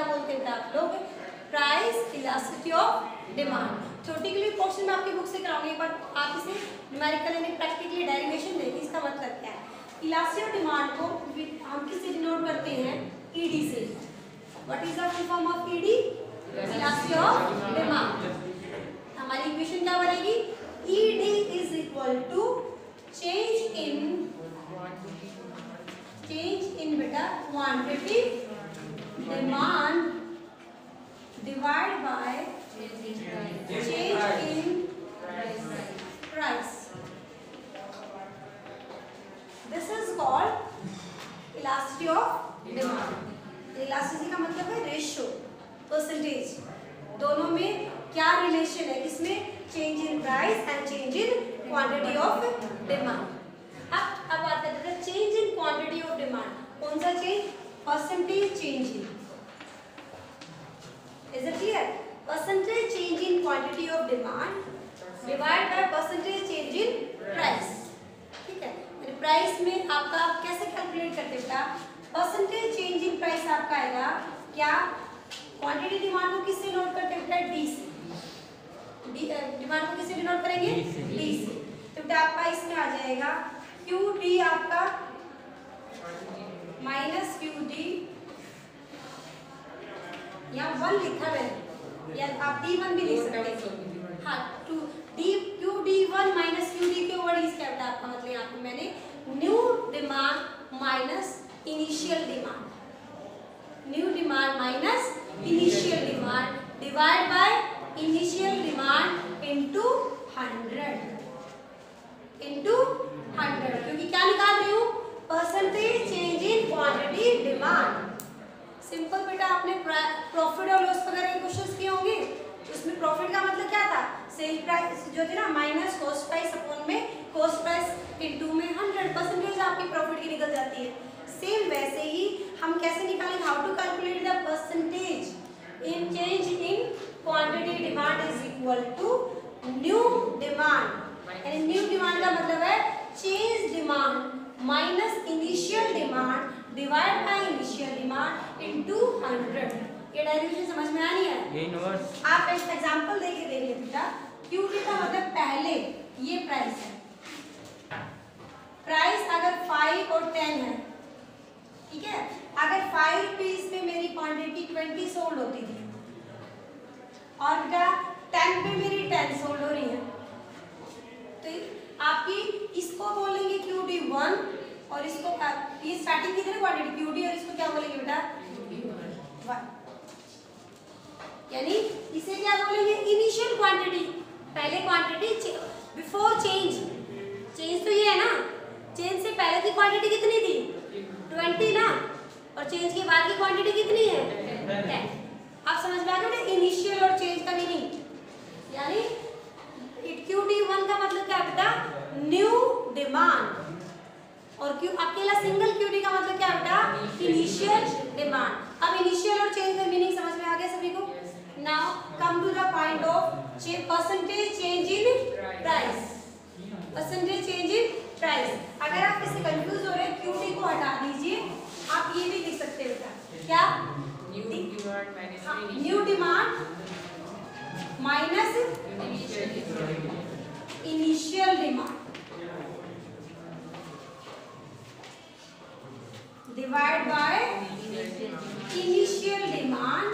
बोलते हैं आप लोग? Price elasticity of demand. Theoretically question में आपकी बुक से कराऊंगी, एक बार आप इसे न्यूमेरिकल यानी प्रैक्टिकली डेरिवेशन देखिए इसका मतलब क्या है। इलास्टिसिटी ऑफ डिमांड को हम किससे डिनोट करते हैं? ईडी से। What is the full form of ED? Elasticity of demand. हमारी इक्वेशन क्या बनेगी? ED is equal to change in बेटा quantity demand divide by change in price. This is called elasticity of demand. Elasticity का मतलब है ratio, percentage. दोनों में क्या रिलेशन है? किसमें? Change in price and change in quantity of demand. अब आता है change in quantity of demand. कौन सा change? Percentage change in. Is it clear? Percentage change in quantity of demand divide by percentage change in price. ठीक है, price में आपका आप कैसे कैलकुलेट करते बेटा? परसेंटेज चेंज इन प्राइस आपका आएगा क्या? क्वांटिटी डिमांड को किससे नोट करते हैं बेटा? डी से। डिमांड को किससे डिनोट करेंगे? डी से। तो बेटा आपका इसमें आ जाएगा क्यू डी आपका माइनस क्यू डी, यहाँ 1 लिखा है या आप D1 भी लिख सकते हैं। हाँ, to D Q D1 minus Q D के ओवर इज क्या बेटा आपका मतलब यहाँ पे मैंने new demand minus initial demand, new demand minus initial demand divide by initial demand into 100 क्योंकि क्या निकाल रही हूँ? Percentage change in quantity demand. Simple बेटा, आपने प्रॉफिट और लॉस वगैरह के क्वेश्चंस किए होंगे, उसमें प्रॉफिट का मतलब क्या था? सेल प्राइस जो थी ना माइनस कॉस्ट प्राइस अपॉन में कॉस्ट प्राइस इनटू में 100% आपकी प्रॉफिट की निकल जाती है। सेम वैसे ही हम कैसे निकालेंगे? How to calculate the percentage in change in quantity demand is equal to new demand. यानी न्यू डिमांड का मतलब है change demand minus initial demand divide by initial demand into 100। ये डेरिवेशन समझ में आ रही है? आप एक एग्जांपल देके देखिए बेटा। क्यूटी का मतलब पहले ये प्राइस है, प्राइस अगर 5 और 10 है, ठीक है? अगर 5 रुपीज पे मेरी क्वांटिटी 20 सोल्ड होती थी और बेटा 10 पे मेरी 10 सोल्ड हो रही है, तो आपकी इसको बोलेंगे QD1 और इसको ये स्टार्टिंग की थी क्वांटिटी QD और इसको क्या बोलेंगे बेटा? 1। यानी इसे क्या बोलेंगे? Initial quantity. पहले क्वांटिटी बिफोर चेंज तो ये है ना, चेंज से पहले की क्वांटिटी कितनी थी? 20 ना, और चेंज के बाद की क्वांटिटी कितनी है? 10। आप समझ में आ गए इनिशियल और चेंज का मीनिंग? यानी QD1 का मतलब क्या बेटा? New demand. और क्यों अकेला सिंगल QD का मतलब क्या बेटा? Initial demand. अब इनिशियल और चेंज का मीनिंग समझ में आ गया सभी को? Now come to the point of percentage change in price. Percentage change in price. अगर आप इससे कंफ्यूज हो रहे हैं, QD को हटा दीजिए, आप ये भी लिख सकते हैं बेटा। क्या? New demand minus initial demand divide by initial demand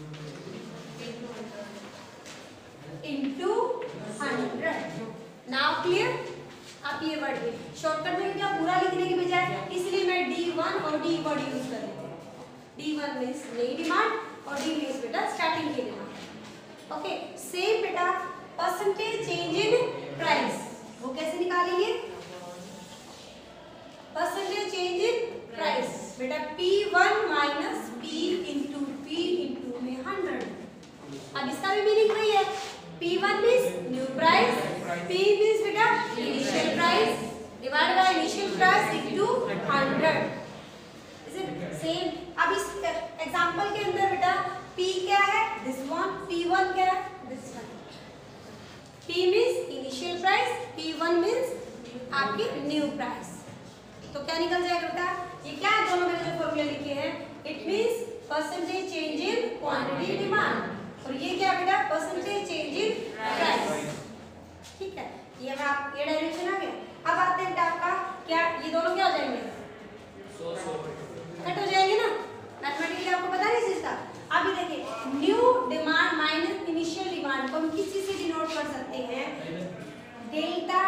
into 100। Now clear? आप ये वर्ड में शॉर्टकट में क्या पूरा लिखने के बजाय इसलिए मैं D1 और D वर्ड यूज कर रही हूँ। D1 मींस नई डिमांड और D मींस बेटा स्टार्टिंग की डिमांड। ओके, सेम बेटा परसेंटेज चेंज इन प्राइस वो कैसे निकालेंगे? परसेंटेज चेंज इन प्राइस बेटा P1 minus P into P into में 100। अब इसका भी मीनिंग वही है। P1 means new price, P means बेटा initial price divide by initial price into 100। Is it same? अब इस एग्जांपल के अंदर बेटा P क्या है? This one. P1 क्या है? This one. P means initial price, P1 means आपकी न्यू प्राइस। तो क्या निकल जाएगा बेटा? ये क्या है? दोनों मैंने जो फॉर्मूला लिखे हैं, it means percentage change in quantity demand, और ये क्या बेटा परसेंटेज चेंज इन प्राइस। ठीक है, ये डायरेक्शन आ गया। अब आते हैं बेटा आपका क्या, ये दोनों क्या हो जाएंगे, कट हो जाएंगे ना, मैथमेटिकली आपको पता नहीं चीज का। अभी देखिए new demand minus initial demand को हम किस चीज से डिनोट कर सकते हैं, डेल्टा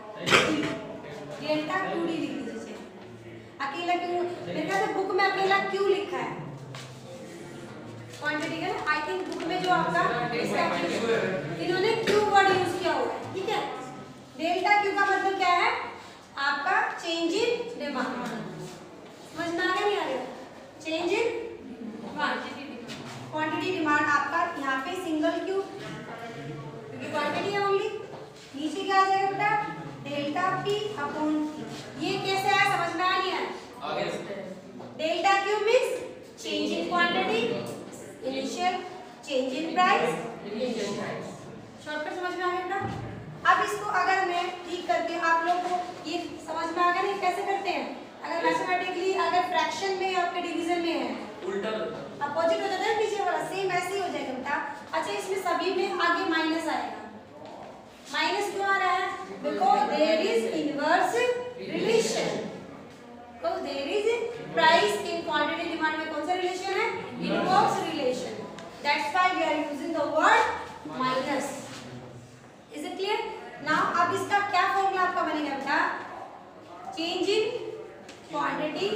क्यू डी लिख दीजिए। अकेला क्यू, मेरे ख्याल से बुक में अकेला क्यू लिखा है क्वांटिटी का, आई थिंक बुक में जो आपका इन्होंने क्यू वर्ड यूज किया हुआ है। ठीक है, डेल्टा क्यू का मतलब क्या है आपका चेंज इन डिमांड, समझ में आ गया नहीं आ गया, चेंज इन क्वांटिटी डिमांड आपका यहाँ पे सिंगल क्यू क्योंकि क्वांटिटी है ओनली, नीचे क्या आ जाएगा बेटा डेल्टा पी अपॉन, ये कैसे आया समझ में आ नहीं आया, delta Q means change in quantity, initial change in price, shortcut समझ में आ गया बेटा। अब इसको अगर मैं ठीक करके आप लोग को ये समझ में आ गया नहीं कैसे करते हैं, अगर मैथमेटिकली अगर फ्रैक्शन में आपके डिवीजन में है उल्टा अपोजिट हो जाता है पीछे वाला, सेम ऐसे ही हो जाएगा बेटा। अच्छा इसमें सभी में आगे माइनस आएगा, माइनस क्यों आ रहा है, because there is inverse relation, because there is price in quantity demand में कौन सा रिलेशन है, inverse relation, that's why we are using the word minus. Is it clear now. अब इसका क्या फॉर्मूला आपका बनेगा बेटा, change in quantity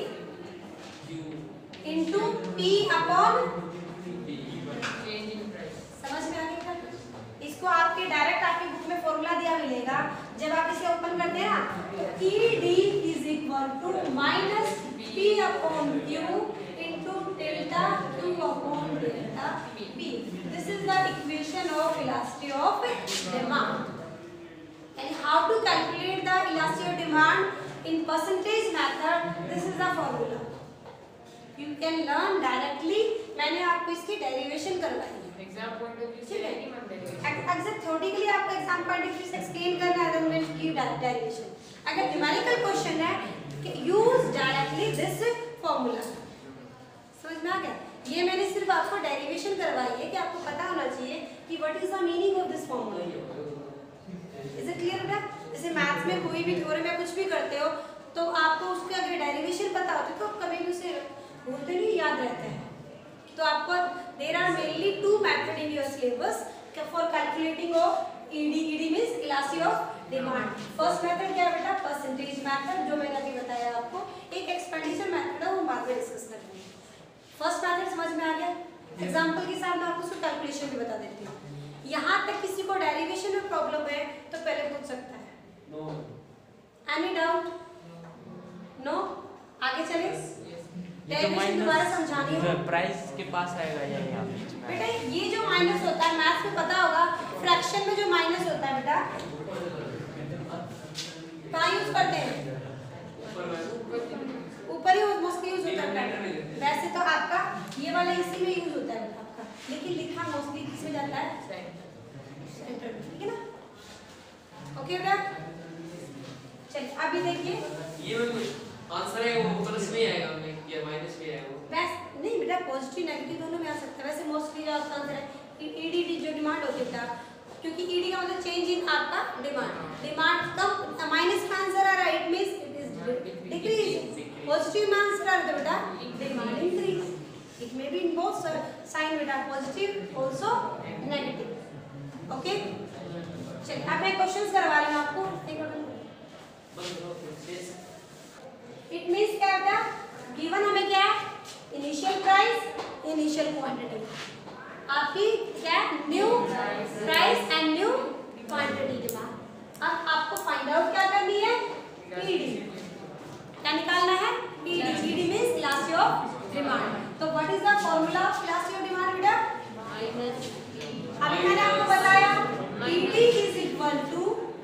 into P upon, समझ में आ गया। इसको आपके डायरेक्ट आपकी बुक में फॉर्मूला दिया मिलेगा, जब आप इसे ओपन करते हैं ना तो ED is equal to minus P upon Q into delta Q upon delta P, this is the equation of elasticity of demand. And how to calculate the elasticity of demand in percentage method, this is the formula. You can learn directly, मैंने आपको इसकी derivation करवाई है exam point of view से, exact theoretically आपको exam point of view से explain करना है, then we'll give derivation। अगर न्यूमेरिकल क्वेश्चन है कि यूज डायरेक्टली दिस फॉर्मूला, समझ में आ गया। ये मैंने सिर्फ आपको डेरिवेशन करवाई है कि आपको पता होना चाहिए कि what is the meaning of this formula. Is it clear बेटा, जैसे मैथ्स में कोई भी थ्योरम में कुछ भी करते हो तो आपको उसके अगर डेरिवेशन पता होता है तो कभी भी उसे बोलते नहीं याद रहता है। तो आपको there are mainly two method in your syllabus for calculating of ED means elasticity of demand. First method क्या है बेटा, परसेंटेज मेथड, जो मैंने अभी बताया आपको। एक एक्सपेंडिचर मेथड है, वो बाद में डिस्कस करेंगे। फर्स्ट मेथड समझ में आ गया, एग्जांपल के साथ मैं आपको उसको कैलकुलेशन भी बता देती हूँ। यहाँ तक किसी को डेरिवेशन में प्रॉब्लम है तो पहले पूछ सकता है, नो एनी डाउट, नो आगे चले। डेरिवेशन दोबारा समझानी है, प्राइस के पास आएगा यहाँ बीच में बेटा। ये जो माइनस होता है मैथ्स में पता होगा, फ्रैक्शन में जो माइनस होता है बेटा कहाँ यूज करते हैं, ऊपर ही मोस्टली यूज होता है। वैसे तो आपका ये वाला इसी में यूज होता है बेटा आपका, लेकिन लिखा मोस्टली किसमें जाता है, सेंटर में, ठीक है ना। ओके बेटा चलिए अभी देखिए ये आंसर है वो प्लस में आएगा हमें या माइनस में आएगा, वैसे नहीं बेटा, पॉजिटिव नेगेटिव दोनों में आ सकता है। वैसे मोस्टली जो आपका आंसर है ईडी जो डिमांड होती है बेटा, क्योंकि ईडी का मतलब चेंज इन आपका डिमांड, डिमांड कम माइनस का आंसर आ रहा है, it means it is decrease, positive में आंसर आ रहा है बेटा demand increase. It may be in both sign बेटा, पॉजिटिव आल्सो नेगेटिव। ओके चलिए अब मैं क्वेश्चंस करवा रही हूं आपको, एक मिनट। इट मींस क्या बेटा, गिवन हमें क्या है, इनिशियल प्राइस, इनिशियल क्वांटिटी, आपकी क्या new price and new quantity demand. अब आपको फाइंड आउट क्या करनी है, ईडी क्या निकालना है, ED means elasticity of demand. तो what is the formula of elasticity of demand बेटा, अभी मैंने आपको बताया ED is equal to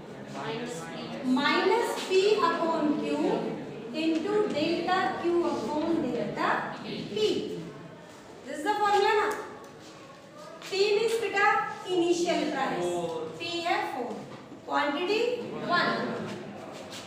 minus P upon Q into delta Q upon delta P, this is the formula ना। P means बेटा initial price, P है 4, quantity 1,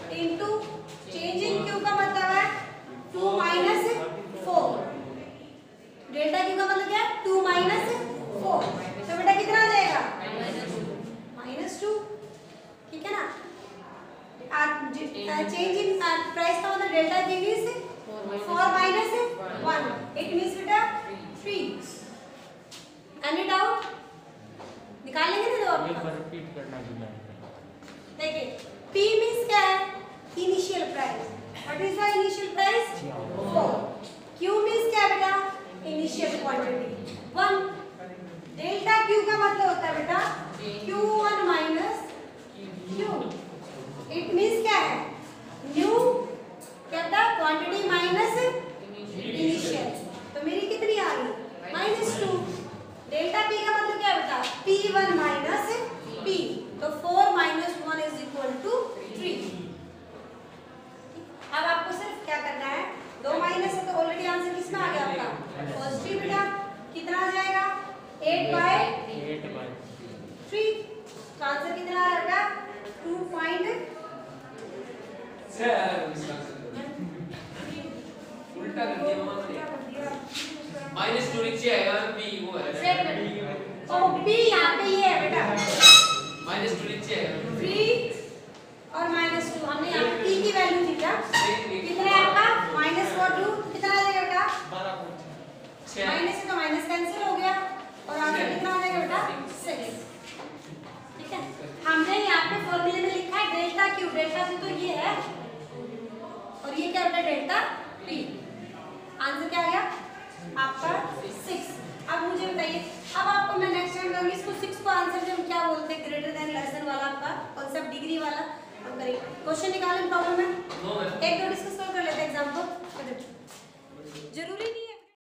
change in price का मतलब delta P means 4 minus 1 it means बेटा 3। Any doubt? निकाल लेंगे ना दो एक आपका। बार रिपीट करना भी मैं देखिए P मींस क्या है? Initial price. What is the initial price? 4। Q means क्या है बेटा? Initial quantity 1। डेल्टा Q का मतलब होता है बेटा Q1 minus Q। It means क्या है? न्यू क्या था? Quantity minus initial. तो मेरी कितनी आ गई? -2। डेल्टा P का मतलब क्या है बेटा? P1 minus P। तो 4 माइनस 1 इज इक्वल टू 3। अब आपको सिर्फ क्या करना है? 2 माइनस है तो ऑलरेडी आंसर किसमें आ गया आपका? पॉजिटिव बेटा। कितना आ जाएगा? 8/3। तो आंसर कितना आ जाएगा? 2.3। उल्टा कर दिया मम्मा ने। -2 नीचे आएगा बी वो है। ओ बी यहाँ पे ये है बेटा -2 नीचे आएगा। 3 और -2 हमने यहाँ पे t की वैल्यू थी क्या? कितना है आपका? -2 कितना आ जाएगा बेटा? माइनस से तो माइनस कैंसिल हो गया और आंसर कितना आ जाएगा बेटा? 6। ठीक है, हमने यहाँ पे फॉर्मूले में लिखा है डेल्टा क्यू। डेल्टा क्यू तो ये है और ये क्या होता है? Delta P. आंसर क्या आ गया आपका? 6। अब मुझे बताइए, अब आपको मैं नेक्स्ट टाइम कहूँगी इसको 6 को आंसर जब क्या बोलते हैं? ग्रेटर देन लेस देन वाला आपका कॉन्सेप्ट डिग्री वाला हम करेंगे। क्वेश्चन निकालें प्रॉब्लम में। No ma'am. एक दो डिस्कस कर लेते हैं एग्जांपल। जरूरी नहीं है